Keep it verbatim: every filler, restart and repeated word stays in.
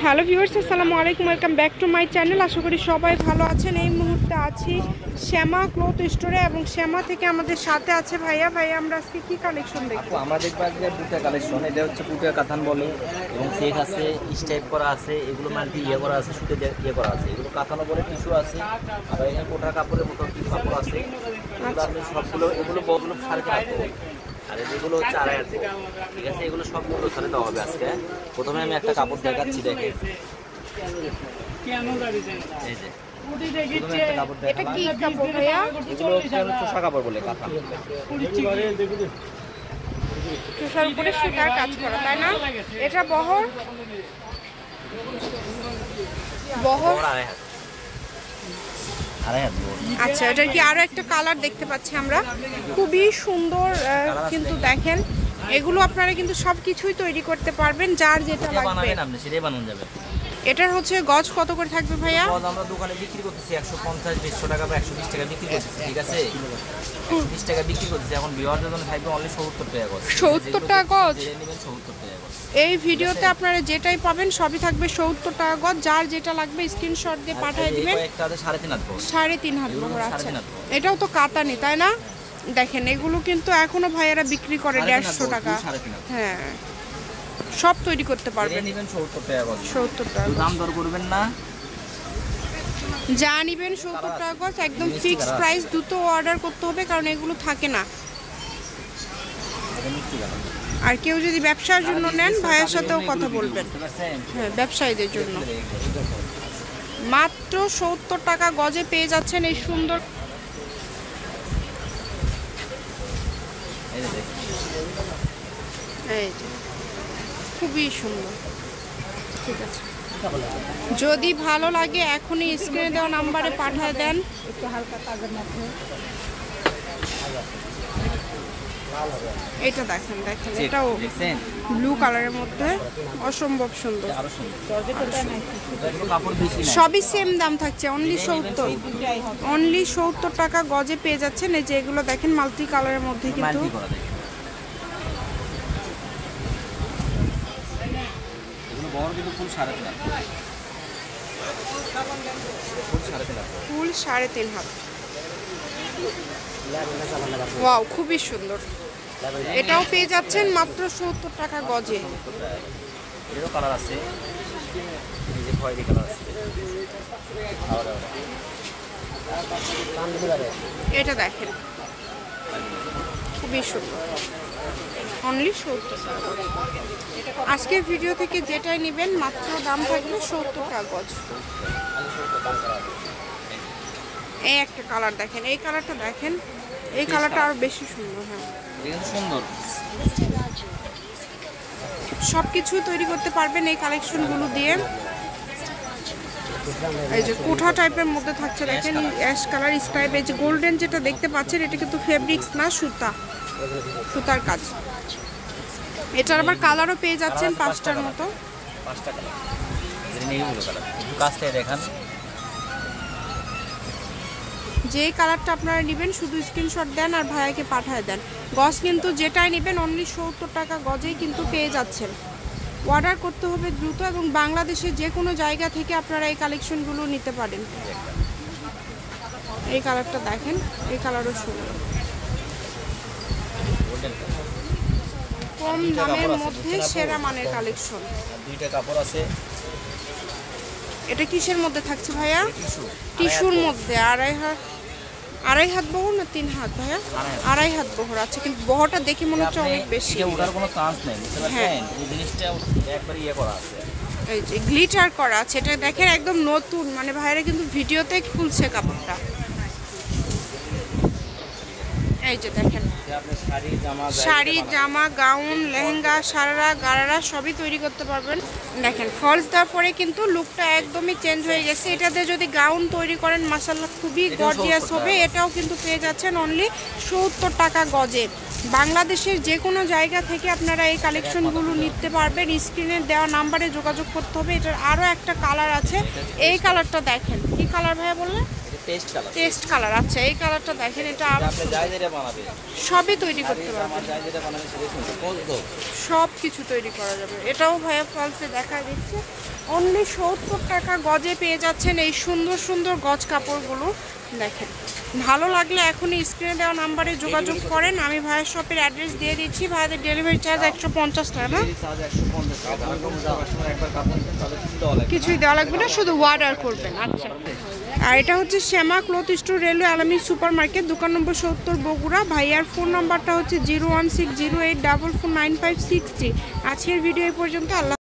Hello viewers, আসসালামু আলাইকুম, welcome back to my channel. আশা করি সবাই ভালো আছেন। এই মুহূর্তে আছি শ্যামা ক্লথ স্টোরে এবং শ্যামা থেকে আমাদের সাথে আছে ভাইয়া। ভাইয়া, আমরা আজকে কি কালেকশন দেখব? আমরা দেখব আজকে বুটা কালেকশন। এটা হচ্ছে বুটা কাতান বলে, এবং সেট আছে, স্টাইপ করা আছে, এগুলো মাল্টি ইয়ে করা আছে, সুতে ইয়ে করা আছে, এগুলো কাতানো বলে টিস্যু আছে, আর এখানে কোটা কাপড়ের মতো কিছু কাপড় আছে। এগুলো আপনি সবগুলো এগুলো বগুলো সাড়ে চারশো, আর এগুলো হচ্ছে আড়াই হাজার। ঠিক আছে, এগুলো সবগুলো সাড়ে দেওয়া হবে আজকে। প্রথমে আমি একটা কাপড় দেখাচ্ছি, দেখেন এই যে এটা কি কাপড় ভাইয়া? এগুলো চোষা কাপড় বলে, কাতান চোষার উপরে সুতার কাজ করা, তাই না? এটা বহর বহর আড়াই হাজার। আচ্ছা, এটার কি আরো একটা কালার দেখতে পাচ্ছি আমরা, খুবই সুন্দর। কিন্তু দেখেন, এগুলো আপনারা কিন্তু সবকিছুই তৈরি করতে পারবেন, যার যেটা লাগবে আপনি সেটাই বানানো যাবে। এটার হচ্ছে গজ কত করে থাকবে ভাইয়া? গজ আমরা দোকানে বিক্রি করতেছি একশো পঞ্চাশ দেড়শো টাকা বা একশো বিশ টাকা বিক্রি করতেছি। ঠিক আছে, একশো বিশ টাকা বিক্রি করতেছি। এখন বিওয়ারদের জন্য থাকবে অনলি সত্তর টাকা গজ। সত্তর টাকা গজ? সত্তর টাকা গজ। এই ভিডিওতে আপনারা যেটাই পাবেন সবই থাকবে সত্তর টাকা গজ। যার যেটা লাগবে স্ক্রিনশট দিয়ে পাঠিয়ে দিবেন। সাড়ে তিন হাত বহর। সাড়ে তিন হাত বহর। আচ্ছা, এটাও তো কাতানি, তাই না? দেখেন, এগুলো কিন্তু এখনো ভাইয়ারা বিক্রি করে দেড়শো টাকা। হ্যাঁ, সব তৈরি করতে পারবেন। সত্তর টাকা গজ। সত্তর টাকা দাম দর করবেন না, যা নিবেন সত্তর টাকা গজ, একদম ফিক্সড প্রাইস। দ্রুত অর্ডার করতে হবে, কারণ এগুলো থাকে না। আর কেউ যদি ব্যবসার জন্য নেন, ভাইয়ের সাথেও কথা বলবেন। হ্যাঁ, ব্যবসায়ীদের জন্য মাত্র সত্তর টাকা গজে পেয়ে যাচ্ছেন এই সুন্দর। এই যে খুবই সুন্দর। ঠিক আছে, যদি ভালো লাগে এখনই স্ক্রিনে দেওয়া নাম্বারে পাঠিয়ে দেন। একটু হালকা কাজের মধ্যে এটা দেখেন, দেখেন এটাও ব্লু কালারের মধ্যে, অসম্ভব সুন্দর। সবই সেম দাম থাকছে, অনলি সত্তর অনলি সত্তর টাকা গজে পেয়ে যাচ্ছেন। এই যে এগুলো দেখেন মাল্টি কালারের মধ্যে, কিন্তু ফুল সাড়ে তিন হাত। ওয়াও, খুবই সুন্দর। এটাও পেয়ে যাচ্ছেন মাত্র সত্তর টাকা গজে। এরও কালার আছে, এই যে খয়েরি কালার আছে। এটা দেখেন, খুবই সুন্দর, অনলি সত্তর টাকা। আজকের ভিডিও থেকে যেটাই নেবেন মাত্র দাম থাকবে সত্তর টাকা গজ। এই একটা কালার দেখেন, এই কালারটা দেখেন, এই কালারটা আরো বেশি সুন্দর। হ্যাঁ, সুন্দর। সবকিছু তৈরি করতে পারবেন এই কালেকশনগুলো দিয়ে। এই যে কোঠা টাইপের মধ্যে থাকছে, দেখেন অ্যাশ কালার স্টাইপ। এই যে গোল্ডেন যেটা দেখতে পাচ্ছেন, এটা কিন্তু ফেব্রিক্স না, সুতা, সুতার কাজ। এটার আবার কালারও পেয়ে যাচ্ছেন পাঁচটার মতো। পাঁচটা কালার, এইগুলো কালার কাছ থেকে দেখান। যে কালারটা আপনারা নেবেন শুধু স্ক্রিনশট দেন আর ভাইয়াকে পাঠিয়ে দেন। গজ কিন্তু যেটাই নেবেন অনলি সত্তর টাকা গজেই কিন্তু পেয়ে যাচ্ছেন। অর্ডার করতে হবে দ্রুত, এবং বাংলাদেশের যে কোনো জায়গা থেকে আপনারা এই কালেকশনগুলো নিতে পারেন। এই কালারটা দেখেন, এই কালারও সুন্দর, কম দামের মধ্যে সেরা মানের কালেকশন। দুইটা কাপড় আছে। এটা কিসের মধ্যে থাকছে ভাইয়া? টিস্যুর মধ্যে। আড়াই হাত আড়াই হাত বহর না তিন হাত ভাইয়া? আড়াই হাত বহর। আচ্ছা, কিন্তু বহরটা দেখে মনে হচ্ছে অনেক বেশি। ওঠার কোনো চান্স নেই, বুঝতে পারছেন? এই জিনিসটা একবারে ইয়ে করা আছে, এই যে গ্লিটার করা আছে। এটা দেখেন একদম নতুন, মানে ভাইরা কিন্তু ভিডিওতে খুলছে কাপড়টা। এই যে দেখেন, শাড়ি, জামা, গাউন, লেহেঙ্গা, সারারা, গারারা সবই তৈরি করতে পারবেন। দেখেন, ফলস দেওয়ার পরে কিন্তু লুকটা একদমই চেঞ্জ হয়ে গেছে। এটাতে যদি গাউন তৈরি করেন মাশাআল্লাহ খুবই গর্জিয়াস হবে। এটাও কিন্তু পেয়ে যাচ্ছেন অনলি সত্তর টাকা গজে। বাংলাদেশের যে কোনো জায়গা থেকে আপনারা এই কালেকশনগুলো নিতে পারবেন। স্ক্রিনে দেওয়া নাম্বারে যোগাযোগ করতে হবে। এটার আরও একটা কালার আছে, এই কালারটা দেখেন। কি কালার ভাইয়া বললেন? Test colour. Test colour. আচ্ছা এই কালারটা দেখেন, এটা আরো আপনি যাই যেটা বানাবে সবই তৈরি করতে পারবেন। আমার যাই যেটা বানাবে সেটা কিন্তু কত সব কিছু তৈরি করা যাবে। এটাও ভাইয়া ফলসে দেখা দিচ্ছে অনলি সত্তর টাকা গজে পেয়ে যাচ্ছেন এই সুন্দর সুন্দর গজ কাপড়গুলো। দেখেন ভালো লাগলে এখনই স্ক্রিনে দেওয়া নাম্বারে যোগাযোগ করেন। আমি ভাইয়ের শপের অ্যাড্রেস দিয়ে দিচ্ছি। ভাইয়াদের ডেলিভারি চার্জ একশো পঞ্চাশ টাকা না? কিছুই দেওয়া লাগবে না, শুধু অর্ডার করবেন। আচ্ছা আর এটা হচ্ছে শ্যামা ক্লথ স্টোর, রেলওয়ে আলামী সুপার মার্কেট, দোকান নম্বর সত্তর, বগুড়া। ভাইয়ার ফোন নাম্বারটা হচ্ছে zero one six zero eight double four nine five six three. আজকের ভিডিও এই পর্যন্ত। আল্লাহ।